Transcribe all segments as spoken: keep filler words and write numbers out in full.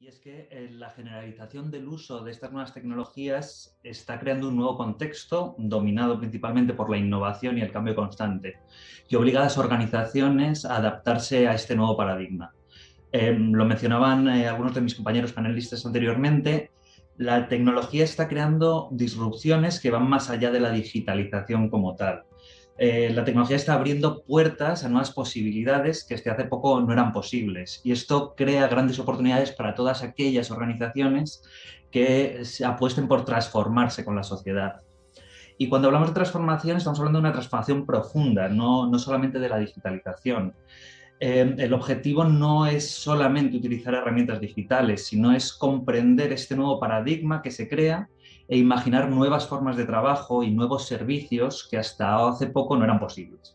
Y es que eh, la generalización del uso de estas nuevas tecnologías está creando un nuevo contexto dominado principalmente por la innovación y el cambio constante, que obliga a las organizaciones a adaptarse a este nuevo paradigma. Eh, lo mencionaban eh, algunos de mis compañeros panelistas anteriormente, la tecnología está creando disrupciones que van más allá de la digitalización como tal. Eh, la tecnología está abriendo puertas a nuevas posibilidades que hasta hace poco no eran posibles, y esto crea grandes oportunidades para todas aquellas organizaciones que se apuesten por transformarse con la sociedad. Y cuando hablamos de transformación, estamos hablando de una transformación profunda, no, no solamente de la digitalización. Eh, el objetivo no es solamente utilizar herramientas digitales, sino es comprender este nuevo paradigma que se crea e imaginar nuevas formas de trabajo y nuevos servicios que hasta hace poco no eran posibles.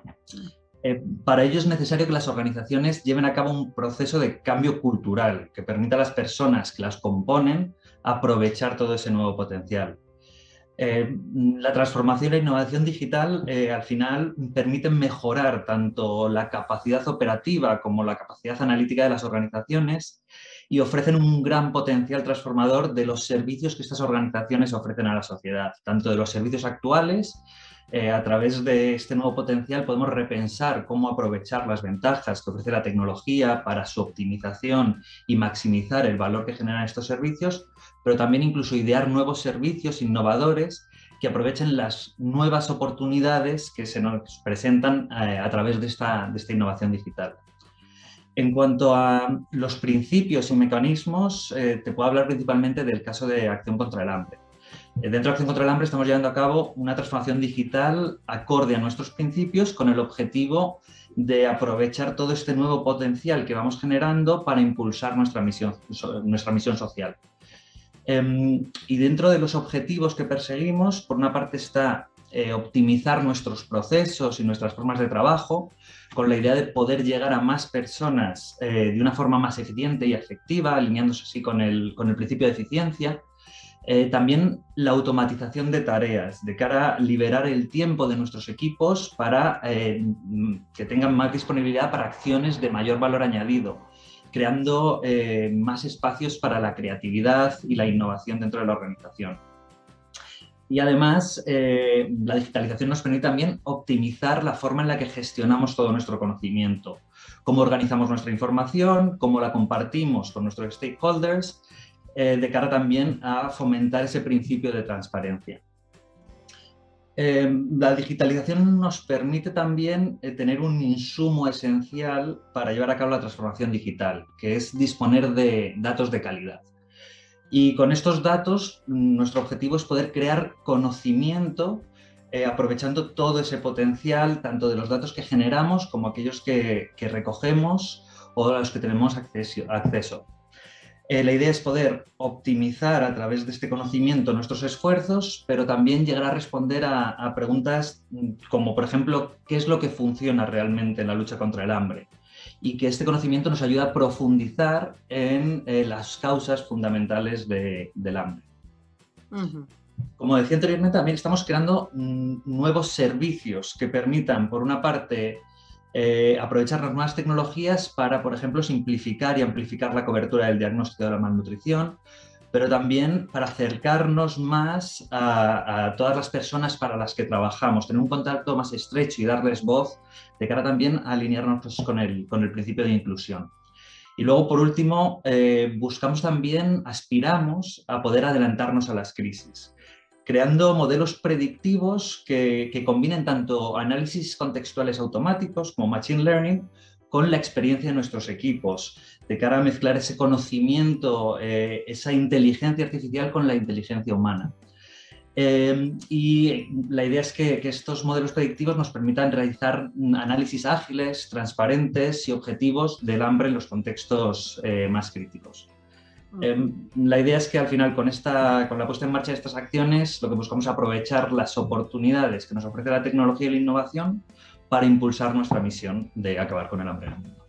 Eh, para ello es necesario que las organizaciones lleven a cabo un proceso de cambio cultural que permita a las personas que las componen aprovechar todo ese nuevo potencial. Eh, la transformación e innovación digital eh, al final permiten mejorar tanto la capacidad operativa como la capacidad analítica de las organizaciones y ofrecen un gran potencial transformador de los servicios que estas organizaciones ofrecen a la sociedad, tanto de los servicios actuales. Eh, a través de este nuevo potencial podemos repensar cómo aprovechar las ventajas que ofrece la tecnología para su optimización y maximizar el valor que generan estos servicios, pero también incluso idear nuevos servicios innovadores que aprovechen las nuevas oportunidades que se nos presentan eh, a través de esta, de esta innovación digital. En cuanto a los principios y mecanismos, eh, te puedo hablar principalmente del caso de Acción contra el Hambre. Dentro de Acción contra el Hambre estamos llevando a cabo una transformación digital acorde a nuestros principios con el objetivo de aprovechar todo este nuevo potencial que vamos generando para impulsar nuestra misión, nuestra misión social. Eh, y dentro de los objetivos que perseguimos, por una parte está eh, optimizar nuestros procesos y nuestras formas de trabajo, con la idea de poder llegar a más personas eh, de una forma más eficiente y efectiva, alineándose así con el, con el principio de eficiencia. Eh, también la automatización de tareas, de cara a liberar el tiempo de nuestros equipos para eh, que tengan más disponibilidad para acciones de mayor valor añadido, creando eh, más espacios para la creatividad y la innovación dentro de la organización. Y además, eh, la digitalización nos permite también optimizar la forma en la que gestionamos todo nuestro conocimiento, cómo organizamos nuestra información, cómo la compartimos con nuestros stakeholders, eh, de cara también a fomentar ese principio de transparencia. Eh, la digitalización nos permite también eh, tener un insumo esencial para llevar a cabo la transformación digital, que es disponer de datos de calidad. Y con estos datos, nuestro objetivo es poder crear conocimiento eh, aprovechando todo ese potencial, tanto de los datos que generamos como aquellos que, que recogemos o a los que tenemos acceso. acceso. Eh, la idea es poder optimizar a través de este conocimiento nuestros esfuerzos, pero también llegar a responder a, a preguntas como, por ejemplo, ¿qué es lo que funciona realmente en la lucha contra el hambre? Y que este conocimiento nos ayuda a profundizar en eh, las causas fundamentales de, del hambre. Uh-huh. Como decía anteriormente, también estamos creando mm, nuevos servicios que permitan, por una parte, Eh, aprovechar las nuevas tecnologías para, por ejemplo, simplificar y amplificar la cobertura del diagnóstico de la malnutrición, pero también para acercarnos más a, a todas las personas para las que trabajamos, tener un contacto más estrecho y darles voz, de cara también a alinearnos con el, con el principio de inclusión. Y luego, por último, eh, buscamos también, aspiramos a poder adelantarnos a las crisis, creando modelos predictivos que, que combinen tanto análisis contextuales automáticos como Machine Learning con la experiencia de nuestros equipos, de cara a mezclar ese conocimiento, eh, esa inteligencia artificial con la inteligencia humana. Eh, y la idea es que, que estos modelos predictivos nos permitan realizar análisis ágiles, transparentes y objetivos del hambre en los contextos eh, más críticos. Eh, la idea es que al final con, esta, con la puesta en marcha de estas acciones lo que buscamos es aprovechar las oportunidades que nos ofrece la tecnología y la innovación para impulsar nuestra misión de acabar con el hambre.